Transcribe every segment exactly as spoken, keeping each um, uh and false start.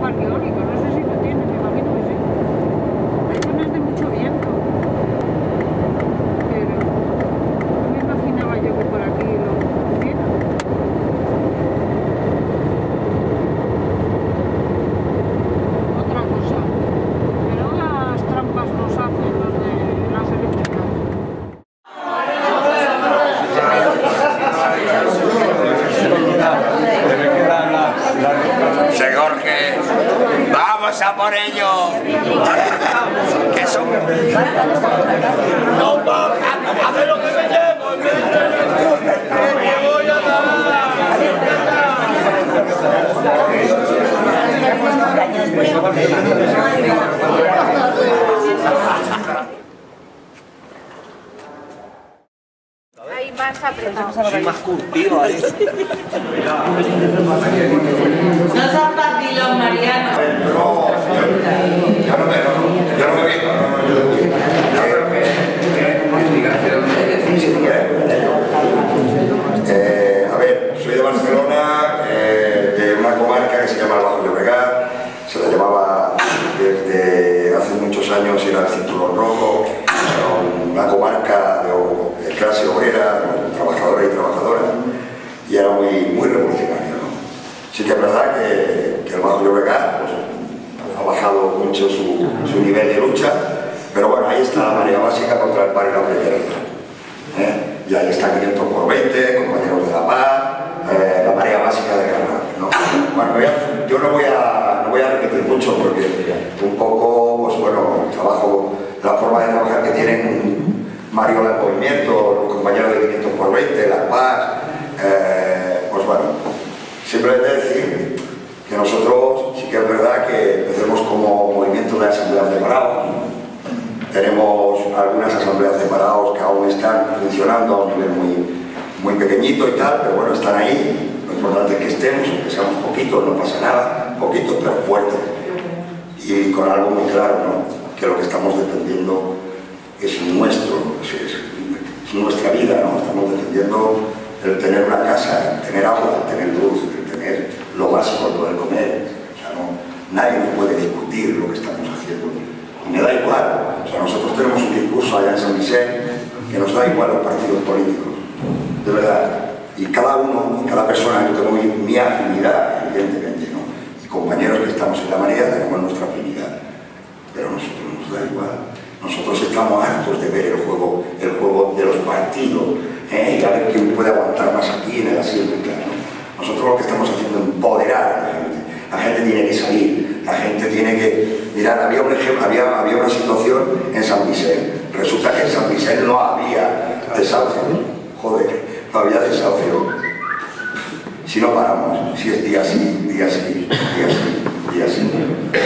parque eólico, no sé si lo tiene, me imagino que sí. Hay zonas de mucho viento. Pero no me imaginaba yo que por aquí lo tuviera. Otra cosa. Pero las trampas nos hacen los de las eléctricas. Jorge, vamos a por ello. ¿Qué son? No, va, hace lo que me llevo, me voy a dar. Ahí más apretado. Soy más curtido ahí. No seas vacilón, Mariano. No, yo no me, yo no me vi. Eh, a ver, soy de Barcelona, eh, de una comarca que se llama el Bajo Llobregat. Se la llamaba desde hace muchos años, era el Cinturón Rojo, una comarca de, de clase obrera, trabajadora y trabajadora, y era muy, muy revolucionaria, ¿no? Sí que es verdad que, que el Bajo Llobregat pues, ha bajado mucho su, su nivel de lucha, pero bueno, ahí está la marea básica contra el paro y la precariedad. ¿eh? Y ahí está quinientos por veinte, Compañeros de la Paz, eh, la marea básica de Granada, ¿no? Bueno, ya, yo no voy, a, no voy a repetir mucho porque un poco, pues bueno, el trabajo, la forma de trabajar que tienen Mario del Movimiento, los compañeros de quinientos por veinte, La Paz, eh, pues bueno, simplemente decir que nosotros sí que es verdad que empecemos como movimiento de asambleas de parados. Tenemos algunas asambleas de parados que aún están funcionando a un nivel muy, muy pequeñito y tal, pero bueno, están ahí. Lo importante es que estemos, aunque seamos poquitos, no pasa nada, poquitos pero fuertes. Y con algo muy claro, ¿no? Que lo que estamos defendiendo es nuestro, es, es nuestra vida, ¿no? Estamos defendiendo el tener una casa, el tener agua, el tener luz, el tener lo básico, el poder comer. O sea, no, nadie nos puede discutir lo que estamos haciendo. Y me da igual, o sea, nosotros tenemos un discurso allá en San Vicente que nos da igual los partidos políticos, de verdad. Y cada uno, y cada persona, yo tengo mi, mi afinidad, evidentemente, ¿no? Y compañeros que estamos en la marea tenemos nuestra afinidad, pero a nosotros nos da igual. Nosotros estamos hartos de ver el juego, el juego de los partidos, ¿eh? Y a ver quién puede aguantar más aquí en el asiento, ¿no? Nosotros lo que estamos haciendo es empoderar a la gente. La gente tiene que salir, la gente tiene que... Mirad, había un ejemplo, había, había una situación en San Vicente. Resulta que en San Vicente no había desahucio. Joder, no había desahucio. Si no paramos, si es día sí, día sí, día sí, día sí.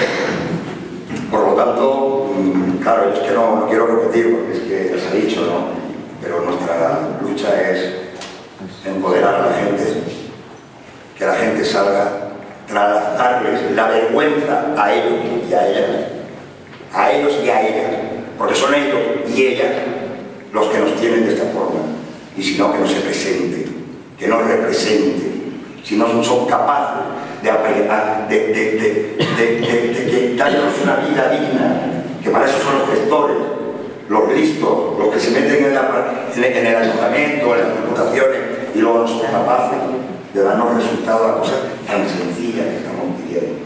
Por lo tanto, claro, es que no, no quiero repetir porque es que ya se ha dicho, ¿no? Pero nuestra lucha es empoderar a la gente, que la gente salga, trasladarles la vergüenza a ellos y a ellas, a ellos y a ellas, porque son ellos y ellas los que nos tienen de esta forma, y si no, que no se presenten, que no representen, si no son capaces de, de, de, de, de, de, de que darnos una vida digna, que para eso son los gestores, los listos, los que se meten en, la, en, en el ayuntamiento, en las diputaciones, y luego no son capaces de darnos resultados a cosas tan sencillas que estamos pidiendo.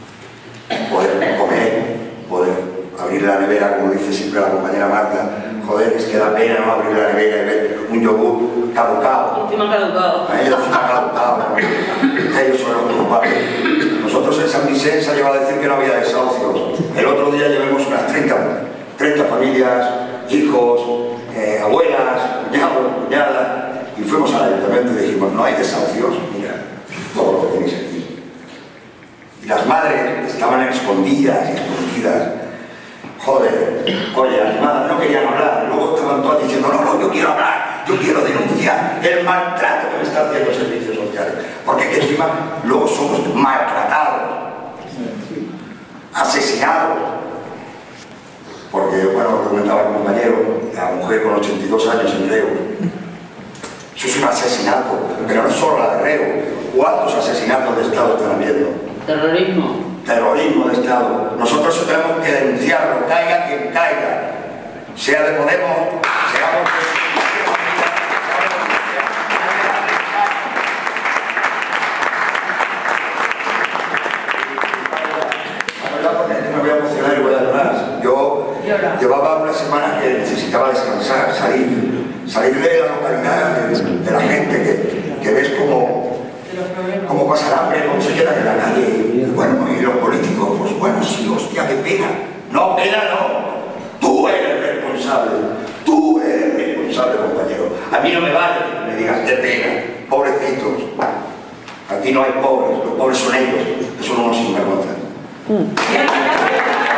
Poder comer, poder abrir la nevera, como dice siempre la compañera Marta, joder, es que da pena no abrir la nevera y ver un yogur caducado. Encima caducado. A ellos encima caducado, ¿no? Ellos son los culpables. Nosotros en San Vicente se ha llegado a decir que no había desahucios. El otro día llevamos unas treinta familias, hijos, eh, abuelas, cuñados, cuñadas, y fuimos al ayuntamiento y dijimos, no hay desahucios, mira, todo lo que tenéis aquí. Y las madres estaban escondidas y escondidas. Joder, oye, las madres no querían hablar, luego estaban todas diciendo, no, no, yo quiero hablar, yo quiero denunciar el maltrato que me está haciendo los servicios sociales. Porque que encima luego somos maltratados, asesinados. Porque, bueno, lo comentaba el compañero, la mujer con ochenta y dos años en Reo. Eso es un asesinato, pero no solo la de Reo. ¿Cuántos asesinatos de Estado están habiendo? Terrorismo. terrorismo de Estado. Nosotros eso tenemos que denunciarlo, caiga quien caiga, sea de Podemos, seamos de... Me voy a emocionar y voy a llorar. Yo llevaba una semana que necesitaba descansar, salir, salir de la localidad, de, de la gente, que, que ves cómo, cómo pasa el hambre, cómo se queda en la calle. Y bueno, y los políticos, pues bueno, sí, hostia, qué pena. No, pena no. Tú eres responsable. Tú eres responsable, compañero. A mí no me vale que me digas qué pena. Pobrecitos. Aquí no hay pobres, los pobres son ellos, que son unos sinvergüenzas. Mm.